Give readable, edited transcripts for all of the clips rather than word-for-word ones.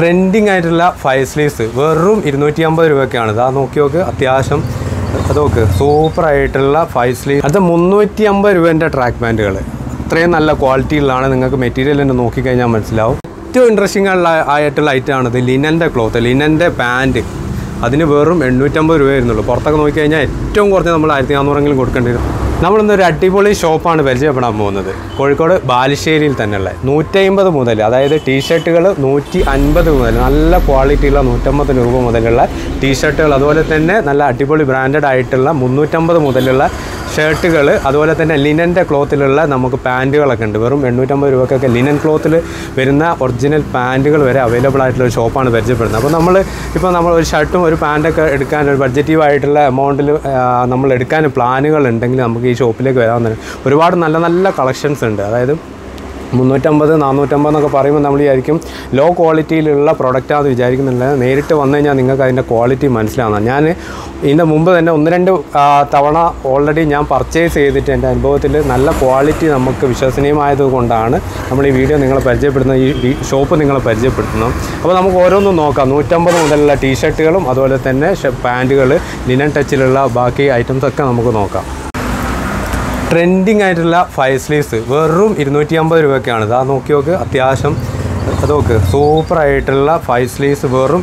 Trending ആയിട്ടുള്ള 5 sleeves വെറും 250 രൂപയ്ക്കാണ്. ഇതാ നോക്കി നോക്ക്, അത്യാവശ്യം അത് നോക്ക്, സൂപ്പർ ആയിട്ടുള്ള 5 സ്ലീവ്. അത് 350 രൂപേൻ്റെ ട്രാക്ക് പാൻറ്റുകൾ. അത്രയും നല്ല ക്വാളിറ്റിയിലാണ്. നിങ്ങൾക്ക് മെറ്റീരിയൽ തന്നെ നോക്കിക്കഴിഞ്ഞാൽ മനസ്സിലാവും. ഏറ്റവും ഇൻട്രസ്റ്റിംഗ് ആയിട്ടുള്ള ഐറ്റമാണിത്. ലിനൻ്റെ ക്ലോത്ത്, ലിനൻ്റെ പാൻറ്റ്. അതിന് വെറും 850 രൂപ വരുന്നുള്ളൂ. പുറത്തൊക്കെ നോക്കിക്കഴിഞ്ഞാൽ ഏറ്റവും കുറച്ച് നമ്മൾ 1400 കൊടുക്കേണ്ടി വരും. നമ്മളിന്നൊരു അടിപൊളി ഷോപ്പാണ് പരിചയപ്പെടാൻ പോകുന്നത്. കോഴിക്കോട് ബാലുശ്ശേരിയിൽ തന്നെയുള്ള 150 മുതൽ, അതായത് ടീഷർട്ടുകൾ 150 മുതൽ, നല്ല ക്വാളിറ്റിയുള്ള 150 രൂപ മുതലുള്ള ടീഷർട്ടുകൾ, അതുപോലെ തന്നെ നല്ല അടിപൊളി ബ്രാൻഡഡ് ആയിട്ടുള്ള 350 മുതലുള്ള ഷർട്ടുകൾ, അതുപോലെ തന്നെ ലിനൻ്റെ ക്ലോത്തിലുള്ള നമുക്ക് പാൻറ്റുകളൊക്കെ ഉണ്ട്. വെറും 850 രൂപക്കൊക്കെ ലിനൻ ക്ലോത്തിൽ വരുന്ന ഒറിജിനൽ പാൻറ്റുകൾ വരെ അവൈലബിൾ ആയിട്ടുള്ള ഒരു ഷോപ്പാണ് പരിചയപ്പെടുന്നത്. അപ്പോൾ നമ്മൾ ഒരു ഷർട്ടും ഒരു പാൻറ്റൊക്കെ എടുക്കാൻ ഒരു ബഡ്ജറ്റീവ് ആയിട്ടുള്ള എമൗണ്ടിൽ നമ്മൾ എടുക്കാൻ പ്ലാനുകൾ ഉണ്ടെങ്കിൽ നമുക്ക് ഈ ഷോപ്പിലേക്ക് വരാവുന്നതാണ്. ഒരുപാട് നല്ല നല്ല കളക്ഷൻസ് ഉണ്ട്. അതായത് 350, 450 എന്നൊക്കെ പറയുമ്പോൾ നമ്മൾ വിചാരിക്കും ലോ ക്വാളിറ്റിയിലുള്ള പ്രൊഡക്റ്റാണെന്ന് വിചാരിക്കുന്നില്ല. നേരിട്ട് വന്നു കഴിഞ്ഞാൽ നിങ്ങൾക്ക് അതിൻ്റെ ക്വാളിറ്റി മനസ്സിലാവുന്നതാണ്. ഞാൻ ഇതിൻ്റെ മുമ്പ് തന്നെ 1-2 തവണ ഓൾറെഡി ഞാൻ പർച്ചേസ് ചെയ്തിട്ട് എൻ്റെ അനുഭവത്തിൽ നല്ല ക്വാളിറ്റി നമുക്ക് വിശ്വസനീയമായത് കൊണ്ടാണ് നമ്മൾ ഈ വീഡിയോ നിങ്ങളെ പരിചയപ്പെടുന്നത്, ഈ ഷോപ്പ് നിങ്ങളെ പരിചയപ്പെടുത്തുന്നത്. അപ്പോൾ നമുക്ക് ഓരോന്നും നോക്കാം. 150 മുതലുള്ള ടീഷർട്ടുകളും അതുപോലെ തന്നെ പാൻറ്റുകൾ, ലിനൻ ടച്ചിലുള്ള ബാക്കി ഐറ്റംസൊക്കെ നമുക്ക് നോക്കാം. ട്രെൻഡിങ് ആയിട്ടുള്ള 5 സ്ലീവ്സ് വെറും 250 രൂപയ്ക്കാണ്. ഇതാ നോക്കി നോക്ക്, അത്യാവശ്യം അത് നോക്ക്, സൂപ്പർ ആയിട്ടുള്ള 5 സ്ലീവ്സ് വെറും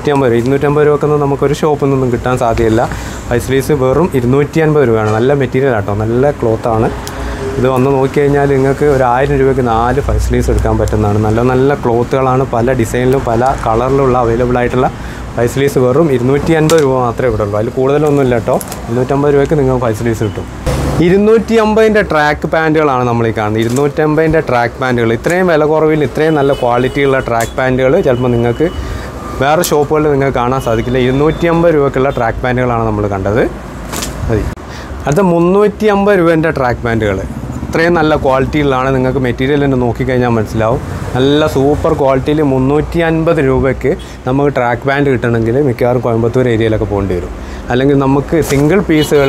250 രൂപക്കൊന്നും നമുക്കൊരു ഷോപ്പിൽ നിന്നും കിട്ടാൻ സാധ്യതയില്ല. 5 സ്ലീവ്സ് വെറും 250 രൂപയാണ്. നല്ല മെറ്റീരിയൽ ആട്ടോ, നല്ല ക്ലോത്താണ്. ഇത് വന്ന് നോക്കിക്കഴിഞ്ഞാൽ നിങ്ങൾക്ക് ഒരു 1000 രൂപയ്ക്ക് 4 5 സ്ലീവ്സ് എടുക്കാൻ പറ്റുന്നതാണ്. നല്ല നല്ല ക്ലോത്തുകളാണ്, പല ഡിസൈനിലും പല കളറിലുള്ള അവൈലബിൾ ആയിട്ടുള്ള 5 സ്ലീവ്സ് വെറും 250 രൂപ മാത്രമേ ഇവിടെ ഉള്ളൂ. അതിൽ കൂടുതലൊന്നുമില്ല കേട്ടോ. 250 രൂപയ്ക്ക് നിങ്ങൾക്ക് 5 സ്ലീവ്സ് കിട്ടും. 250ൻ്റെ ട്രാക്ക് പാൻറ്റുകളാണ് നമ്മൾ ഈ കാണുന്നത്. 250ൻ്റെ ട്രാക്ക് പാൻറ്റുകൾ. ഇത്രയും വില കുറവിൽ ഇത്രയും നല്ല ക്വാളിറ്റിയുള്ള ട്രാക്ക് പാൻറ്റുകൾ ചിലപ്പോൾ നിങ്ങൾക്ക് വേറെ ഷോപ്പുകളിൽ നിങ്ങൾക്ക് കാണാൻ സാധിക്കില്ല. 250 രൂപയ്ക്കുള്ള ട്രാക്ക് പാൻറ്റുകളാണ് നമ്മൾ കണ്ടത്. മതി. അടുത്ത 350 രൂപേൻ്റെ ട്രാക്ക് പാൻറ്റുകൾ. ഇത്രയും നല്ല ക്വാളിറ്റിയിലാണ്. നിങ്ങൾക്ക് മെറ്റീരിയൽ തന്നെ നോക്കിക്കഴിഞ്ഞാൽ മനസ്സിലാവും. നല്ല സൂപ്പർ ക്വാളിറ്റിയിൽ 350 രൂപയ്ക്ക് നമുക്ക് ട്രാക്ക് പാൻറ്റ് കിട്ടണമെങ്കിൽ മിക്കവാറും കോയമ്പത്തൂർ ഏരിയയിലൊക്കെ പോകേണ്ടി വരും. അല്ലെങ്കിൽ നമുക്ക് സിംഗിൾ പീസുകൾ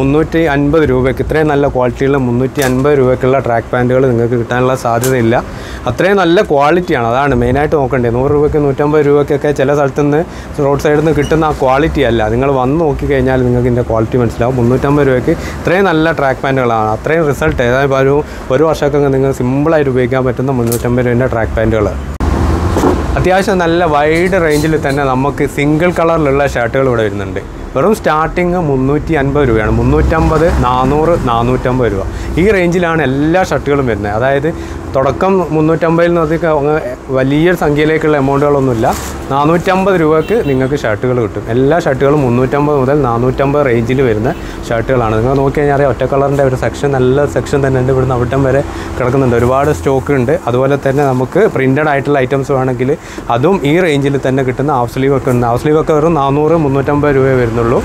350 രൂപയ്ക്ക്, ഇത്രയും നല്ല ക്വാളിറ്റിയുള്ള 350 രൂപയ്ക്കുള്ള ട്രാക്ക് പാൻറ്റുകൾ നിങ്ങൾക്ക് കിട്ടാനുള്ള സാധ്യതയില്ല. അത്രയും നല്ല ക്വാളിറ്റിയാണ്. അതാണ് മെയിനായിട്ട് നോക്കേണ്ടത്. 100 രൂപയ്ക്ക് 150 രൂപയ്ക്കൊക്കെ ചില സ്ഥലത്തു നിന്ന് റോഡ് സൈഡിൽ നിന്ന് കിട്ടുന്ന ആ ക്വാളിറ്റി അല്ല. നിങ്ങൾ വന്ന് നോക്കിക്കഴിഞ്ഞാൽ നിങ്ങൾക്ക് ഇതിൻ്റെ ക്വാളിറ്റി മനസ്സിലാവും. 350 രൂപയ്ക്ക് ഇത്രയും നല്ല ട്രാക്ക് പാൻറ്റുകളാണ്. അത്രയും റിസൾട്ട്, അതായത് ഒരു വർഷമൊക്കെ നിങ്ങൾ സിമ്പിളായിട്ട് ഉപയോഗിക്കാൻ പറ്റുന്ന 350 രൂപേൻ്റെ ട്രാക്ക് പാൻറ്റുകൾ. അത്യാവശ്യം നല്ല വൈഡ് റേഞ്ചിൽ തന്നെ നമുക്ക് സിംഗിൾ കളറിലുള്ള ഷർട്ടുകൾ ഇവിടെ വരുന്നുണ്ട്. വെറും സ്റ്റാർട്ടിങ് 350 രൂപയാണ്. 350, 400, 450 രൂപ ഈ റേഞ്ചിലാണ് എല്ലാ ഷർട്ടുകളും വരുന്നത്. അതായത് തുടക്കം 350 നിന്ന് വലിയ സംഖ്യയിലേക്കുള്ള എമൗണ്ടുകളൊന്നുമില്ല. 450 രൂപയ്ക്ക് നിങ്ങൾക്ക് ഷർട്ടുകൾ കിട്ടും. എല്ലാ ഷർട്ടുകളും 350 മുതൽ 450 റേഞ്ചിൽ വരുന്ന ഷർട്ടുകളാണ്. നിങ്ങൾ നോക്കി കഴിഞ്ഞാൽ അറിയാം, ഒറ്റ കളറിൻ്റെ ഒരു സെക്ഷൻ, നല്ല സെക്ഷൻ തന്നെ ഉണ്ട്. ഇവിടുന്ന് അവിടം വരെ കിടക്കുന്നുണ്ട്. ഒരുപാട് സ്റ്റോക്ക് ഉണ്ട്. അതുപോലെ തന്നെ നമുക്ക് പ്രിൻറ്റഡ് ആയിട്ടുള്ള ഐറ്റംസ് വേണമെങ്കിൽ അതും ഈ റേഞ്ചിൽ തന്നെ കിട്ടുന്ന ഹാഫ് സ്ലീവ് ഒക്കെ ഉണ്ട്. ഹാഫ് സ്ലീവ് ഒക്കെ വെറും 400, 350 രൂപയെ വരുന്നുള്ളൂ.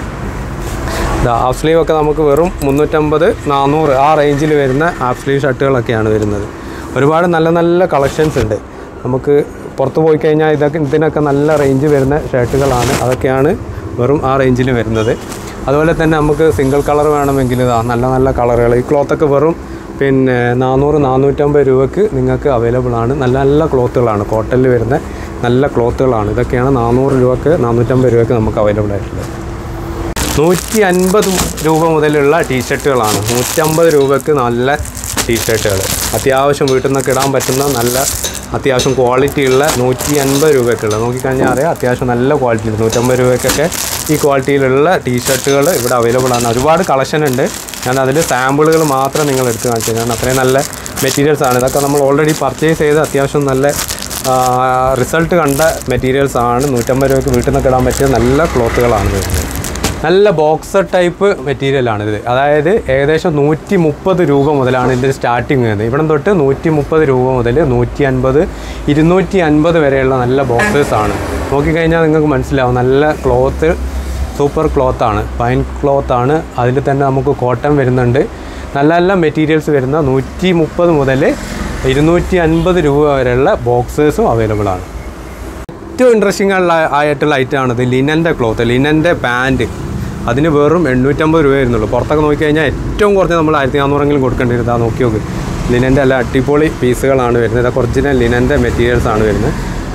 ഹാഫ് സ്ലീവ് ഒക്കെ നമുക്ക് വെറും 350, 400 ആ റേഞ്ചിൽ വരുന്ന ഹാഫ് സ്ലീവ് ഷർട്ടുകളൊക്കെയാണ് വരുന്നത്. ഒരുപാട് നല്ല നല്ല കളക്ഷൻസ് ഉണ്ട്. നമുക്ക് പുറത്ത് പോയി കഴിഞ്ഞാൽ ഇതിനൊക്കെ നല്ല റേഞ്ച് വരുന്ന ഷർട്ടുകളാണ്. അതൊക്കെയാണ് വെറും ആ റേഞ്ചിൽ വരുന്നത്. അതുപോലെ തന്നെ നമുക്ക് സിംഗിൾ കളർ വേണമെങ്കിൽ നല്ല നല്ല കളറുകൾ. ഈ ക്ലോത്തൊക്കെ വെറും 400, 450 രൂപയ്ക്ക് നിങ്ങൾക്ക് അവൈലബിൾ ആണ്. നല്ല നല്ല ക്ലോത്തുകളാണ്, കോട്ടണിൽ വരുന്ന നല്ല ക്ലോത്തുകളാണ്. ഇതൊക്കെയാണ് 400 രൂപയ്ക്ക്, 450 രൂപയ്ക്ക് നമുക്ക് അവൈലബിൾ ആയിട്ടുള്ളത്. 150 രൂപ മുതലുള്ള ടീഷർട്ടുകളാണ്. 150 രൂപയ്ക്ക് നല്ല ടീഷർട്ടുകൾ, അത്യാവശ്യം വീട്ടിൽ നിന്നൊക്കെ ഇടാൻ പറ്റുന്ന നല്ല അത്യാവശ്യം ക്വാളിറ്റിയുള്ള 150 രൂപയ്ക്കുള്ള. നോക്കിക്കഴിഞ്ഞാൽ അറിയാം, അത്യാവശ്യം നല്ല ക്വാളിറ്റി. 150 രൂപയ്ക്കൊക്കെ ഈ ക്വാളിറ്റിയിലുള്ള ടീഷർട്ടുകൾ ഇവിടെ അവൈലബിൾ ആണ്. ഒരുപാട് കളക്ഷൻ ഉണ്ട്. ഞാൻ അതിൽ സാമ്പിളുകൾ മാത്രം നിങ്ങൾ എടുത്ത് കാണിച്ചു. ഞാൻ അത്രയും നല്ല മെറ്റീരിയൽസാണ്. ഇതൊക്കെ നമ്മൾ ഓൾറെഡി പർച്ചേസ് ചെയ്ത് അത്യാവശ്യം നല്ല റിസൾട്ട് കണ്ട മെറ്റീരിയൽസാണ്. 150 രൂപയ്ക്ക് വീട്ടിൽ നിന്നൊക്കെ ഇടാൻ പറ്റിയ നല്ല ക്ലോത്തുകളാണ് വരുന്നത്. നല്ല ബോക്സർ ടൈപ്പ് മെറ്റീരിയലാണിത്. അതായത് ഏകദേശം 130 രൂപ മുതലാണ് ഇതിൻ്റെ സ്റ്റാർട്ടിങ് വരുന്നത്. ഇവിടെ തൊട്ട് 130 രൂപ മുതൽ 150, 250 വരെയുള്ള നല്ല ബോക്സേഴ്സാണ്. നോക്കിക്കഴിഞ്ഞാൽ നിങ്ങൾക്ക് മനസ്സിലാവും. നല്ല ക്ലോത്ത്, സൂപ്പർ ക്ലോത്താണ്, ഫൈൻ ക്ലോത്താണ്. അതിൽ തന്നെ നമുക്ക് കോട്ടൺ വരുന്നുണ്ട്. നല്ല നല്ല മെറ്റീരിയൽസ് വരുന്ന 130 മുതൽ 250 രൂപ വരെയുള്ള ബോക്സേഴ്സും അവൈലബിൾ ആണ്. ഏറ്റവും ഇൻട്രസ്റ്റിംഗ് ആയിട്ടുള്ള ഐറ്റമാണിത്. ലിനൻ്റെ ക്ലോത്ത്, ലിനൻ്റെ പാൻറ്റ്. അതിന് വെറും 850 രൂപ വരുന്നുള്ളൂ. പുറത്തൊക്കെ നോക്കിക്കഴിഞ്ഞാൽ ഏറ്റവും കുറച്ച് നമ്മൾ 1400 കൊടുക്കേണ്ടി വരും. നോക്കി നോക്ക്, ലിനൻ്റെ അല്ല അടിപൊളി പീസുകളാണ് വരുന്നത്. ഇതൊക്കെ ഒറിജിനൽ ലിനൻ്റെ മെറ്റീരിയൽസാണ് വരുന്നത്.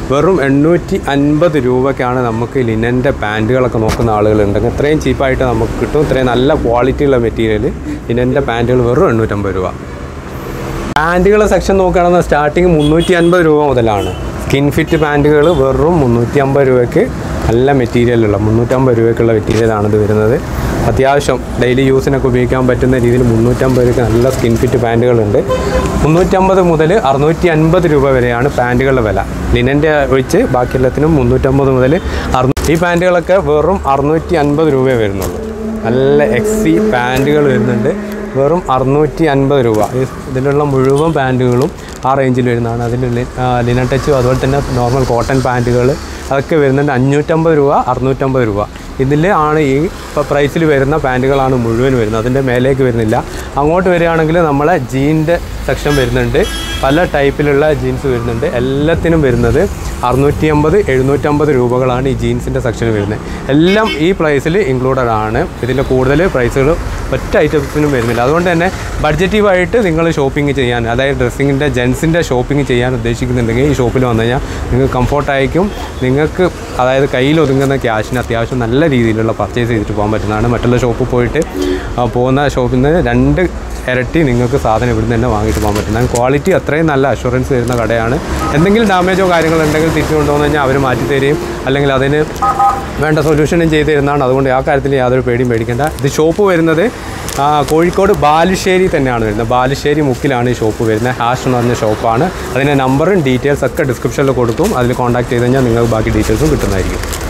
വെറും 850 രൂപയ്ക്കാണ് നമുക്ക് ലിനൻ്റെ പാൻറ്റുകളൊക്കെ നോക്കുന്ന ആളുകളുണ്ടെങ്കിൽ ഇത്രയും ചീപ്പായിട്ട് നമുക്ക് കിട്ടും. ഇത്രയും നല്ല ക്വാളിറ്റിയുള്ള മെറ്റീരിയൽ ലിനൻ്റെ പാൻറ്റുകൾ വെറും 850 രൂപ. പാൻറ്റുകളെ സെക്ഷൻ നോക്കുകയാണെങ്കിൽ സ്റ്റാർട്ടിങ് 350 രൂപ മുതലാണ്. സ്കിൻ ഫിറ്റ് പാൻറ്റുകൾ വെറും 350 രൂപയ്ക്ക് നല്ല മെറ്റീരിയലുള്ള 350 രൂപയ്ക്കുള്ള മെറ്റീരിയലാണ് ഇത് വരുന്നത്. അത്യാവശ്യം ഡെയിലി യൂസിനൊക്കെ ഉപയോഗിക്കാൻ പറ്റുന്ന രീതിയിൽ 350 രൂപയ്ക്ക് നല്ല സ്കിൻ ഫിറ്റ് പാൻറ്റുകളുണ്ട്. 350 മുതൽ 650 രൂപ വരെയാണ് പാൻറ്റുകളുടെ വില. ലിനൻ്റെ ഒഴിച്ച് ബാക്കി എല്ലാത്തിനും 350 മുതൽ 600. ഈ പാൻറ്റുകളൊക്കെ വെറും 650 രൂപയെ വരുന്നുള്ളൂ. നല്ല എക്സി പാൻറ്റുകൾ വരുന്നുണ്ട് വെറും 650 രൂപ. ഇതിലുള്ള മുഴുവൻ പാൻറ്റുകളും ആ റേഞ്ചിൽ വരുന്നതാണ്. അതിൽ ലിനൻ ടച്ചും അതുപോലെ തന്നെ നോർമൽ കോട്ടൺ പാൻറ്റുകൾ അതൊക്കെ വരുന്നുണ്ട് 550 രൂപ 650 രൂപ. ഇതിൽ ആണ് ഈ പ്രൈസിൽ വരുന്ന പാൻറ്റുകളാണ് മുഴുവൻ വരുന്നത്. അതിൻ്റെ മേലേക്ക് വരുന്നില്ല. അങ്ങോട്ട് വരികയാണെങ്കിൽ നമ്മളെ ജീൻ്റെ സെക്ഷൻ വരുന്നുണ്ട്. പല ടൈപ്പിലുള്ള ജീൻസ് വരുന്നുണ്ട്. എല്ലാത്തിനും വരുന്നത് 650 750 രൂപകളാണ് ഈ ജീൻസിൻ്റെ സെക്ഷന് വരുന്നത്. എല്ലാം ഈ പ്രൈസിൽ ഇൻക്ലൂഡഡ് ആണ്. ഇതിൻ്റെ കൂടുതൽ പ്രൈസുകൾ ഒറ്റ ഐറ്റംസിനും വരുന്നില്ല. അതുകൊണ്ട് തന്നെ ബഡ്ജറ്റീവായിട്ട് നിങ്ങൾ ഷോപ്പിംഗ് ചെയ്യാൻ, അതായത് ഡ്രസ്സിങ്ങിൻ്റെ ജെൻസിൻ്റെ ഷോപ്പിംഗ് ചെയ്യാൻ ഉദ്ദേശിക്കുന്നുണ്ടെങ്കിൽ ഈ ഷോപ്പിൽ വന്നു കഴിഞ്ഞാൽ നിങ്ങൾക്ക് കംഫോർട്ടായിരിക്കും. നിങ്ങൾക്ക് അതായത് കയ്യിൽ ഒതുങ്ങുന്ന ക്യാഷിന് അത്യാവശ്യം നല്ല രീതിയിലുള്ള പർച്ചേസ് ചെയ്തിട്ട് പോകാൻ പറ്റുന്നതാണ്. മറ്റുള്ള ഷോപ്പിൽ പോയിട്ട് പോകുന്ന ഷോപ്പിൽ നിന്ന് 2 ഇരട്ടി നിങ്ങൾക്ക് സാധനം ഇവിടുന്ന് തന്നെ വാങ്ങിയിട്ട് പോകാൻ പറ്റുന്നതാണ്. ക്വാളിറ്റി അത്രയും നല്ല അഷുറൻസ് വരുന്ന കടയാണ്. എന്തെങ്കിലും ഡാമേജോ കാര്യങ്ങളുണ്ടെങ്കിൽ തിരിച്ചു കൊണ്ടുവന്നു കഴിഞ്ഞാൽ അവർ മാറ്റി തരികയും അല്ലെങ്കിൽ അതിന് വേണ്ട സൊല്യൂഷനും ചെയ്ത് തരുന്നതാണ്. അതുകൊണ്ട് ആ കാര്യത്തിൽ യാതൊരു പേടിയും പേടിക്കേണ്ട. ഇത് ഷോപ്പ് വരുന്നത് കോഴിക്കോട് ബാലുശ്ശേരി തന്നെയാണ് വരുന്നത്. ബാലുശ്ശേരി മുക്കിലാണ് ഈ ഷോപ്പ് വരുന്നത്. ഹാഷ് എന്ന് പറഞ്ഞ ഷോപ്പാണ്. അതിൻ്റെ നമ്പറും ഡീറ്റെയിൽസ് ഒക്കെ ഡിസ്ക്രിപ്ഷനിൽ കൊടുക്കും. അതിൽ കോൺടാക്ട് ചെയ്ത് കഴിഞ്ഞാൽ നിങ്ങൾക്ക് ബാക്കി ഡീറ്റെയിൽസും കിട്ടുന്നതായിരിക്കും.